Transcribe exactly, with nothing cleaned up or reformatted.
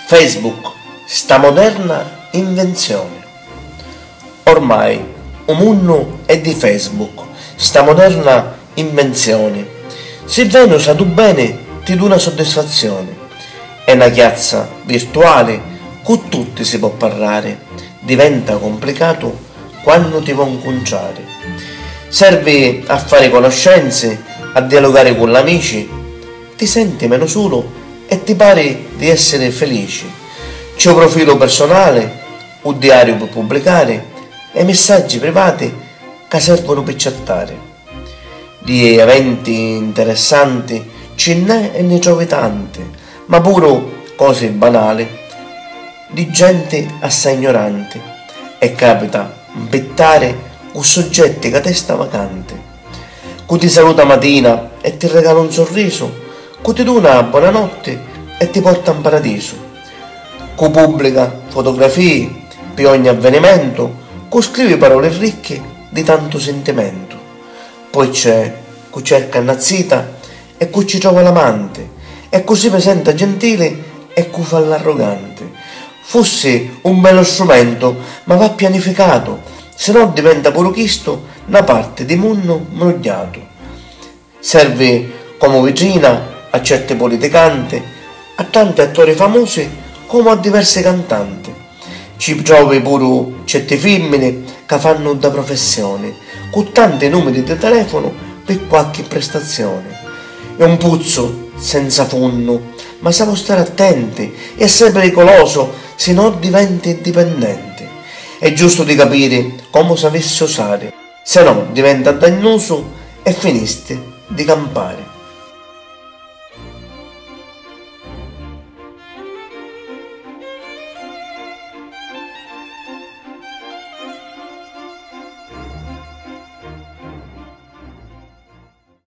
Facebook, sta moderna invenzione. Ormai un mondo è di Facebook, sta moderna invenzione. Se viene usato bene ti dà una soddisfazione. È una chiazza virtuale con tutti si può parlare. Diventa complicato quando ti vuoi incontrare. Serve a fare conoscenze, a dialogare con gli amici. Ti senti meno solo e ti pare di essere felici. C'è un profilo personale, un diario per pubblicare e messaggi privati che servono per chattare. Di eventi interessanti ce n'è e ne trovi tante, ma pure cose banali di gente assai ignorante. E capita impettare con soggetti che testa vacante, che ti saluta mattina e ti regala un sorriso, che ti dà una buonanotte e ti porta in paradiso, che pubblica fotografie per ogni avvenimento, che scrive parole ricche di tanto sentimento. Poi c'è chi cerca una zita e chi ci trova l'amante, e così presenta gentile e chi fa l'arrogante. Fosse un bello strumento, ma va pianificato, se no diventa pure chisto una parte di mondo mrogliato. Serve come vetrina a certe politicanti, a tanti attori famosi come a diverse cantanti. Ci trovi pure certe femmine che fanno da professione, con tanti numeri di telefono per qualche prestazione. È un puzzo senza fondo, ma siamo stare attenti, è assai pericoloso, se no diventi dipendente. È giusto di capire come sapessi usare, se no diventa dannoso e finiste di campare.